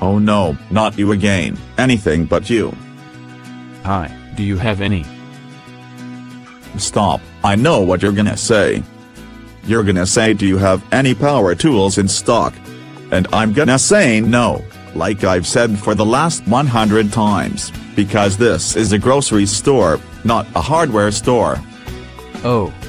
Oh no, not you again, anything but you. Hi, do you have any? Stop, I know what you're gonna say. You're gonna say, do you have any power tools in stock? And I'm gonna say no, like I've said for the last 100 times, because this is a grocery store, not a hardware store. Oh,